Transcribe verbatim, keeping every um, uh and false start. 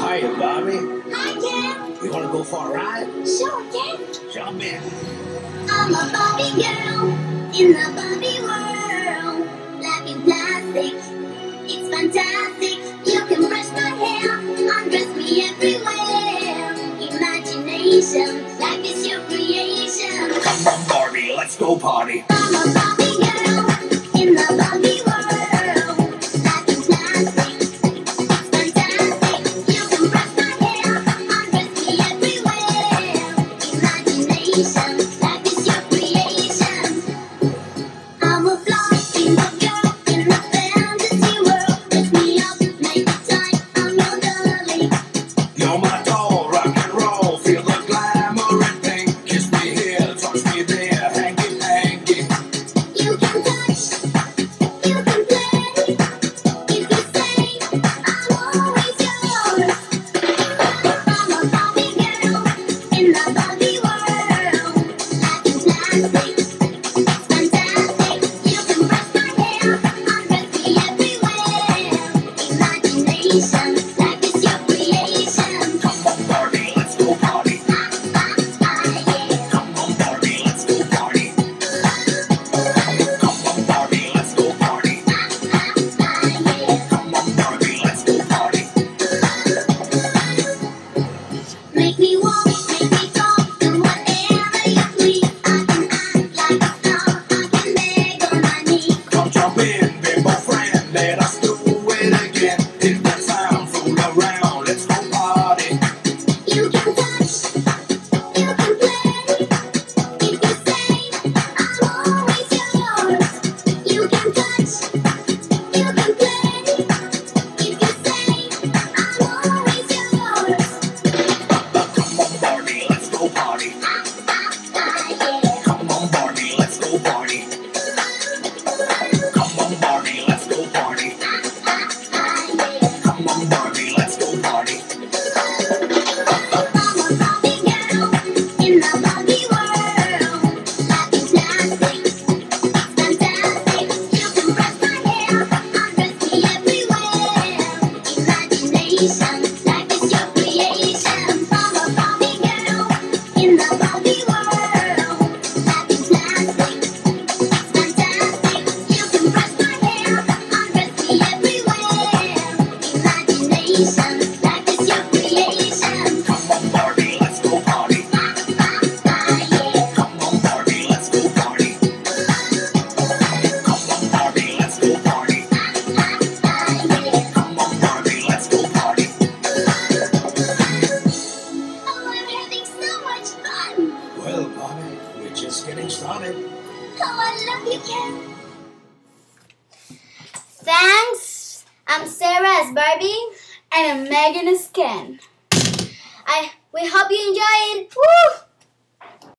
Hiya, Bobby. Hi, Ken. You want to go for a ride? Sure, Ken. Jump in. I'm a Barbie girl in the Barbie world. Life in plastic, it's fantastic. You can brush my hair, undress me everywhere. Imagination, life is your creation. Come on, Barbie, let's go party. I'm a Barbie girl in the Barbie world. Life in plastic, it's fantastic. You can brush my hair, undress me everywhere. Imagination, life is your creation. I'm a flying girl in a fantasy world. Lift me up, make it tight, I'm your darling. You're my doll, rock and roll. Feel the glamour and pink. Kiss me here, touch me there. Hanky panky. You can touch, you can play. If you say I'm always yours. I'm a Barbie girl in the Barbie world. Life is plastic, it's fantastic. You can brush my hair, undress me everywhere. Imagination, life is your creation. Come on, Barbie, let's go party. Ah, ah, yeah. Come on, Barbie, let's go party. Come on, Barbie, let's go party. Ah, yeah. Come on, Barbie, let's go party. Make me walk, make me talk, do whatever you please. I can act like a star, I can beg on my knees. Come jump in, bimbo friend. Let us do it again. Hit that sound, fool around. Let's go party. You can touch, you can play. If you say I'm always yours. You can touch, you can play. If you say I'm always yours. Come on, Barbie, let's go party. Ah, ah, ah, yeah. Come on, Barbie, let's go party. Come on, Barbie, let's go party. Ah, ah, yeah. Come on, Barbie, let's go party. I'm a Barbie girl in the Barbie world. Life is plastic, it's fantastic. You can brush my hair, undress me everywhere. Imagination, life is your creation. I'm a Barbie girl in the Barbie world. Life is plastic, it's fantastic. You can brush my hair, undress me everywhere. Imagination, life is your creation. Come on, Barbie, let's go party. Ah, ah, yeah. Come on, Barbie, let's go party. Come on, Barbie, let's go party. Ah, yeah. Come on, Barbie, let's go party. Oh, I'm having so much fun. Well, Barbie, we're just getting started. Oh, I love you, Ken. Thanks. I'm Sarah as Barbie. And I'm Megan as Ken. I we hope you enjoyed. Woo!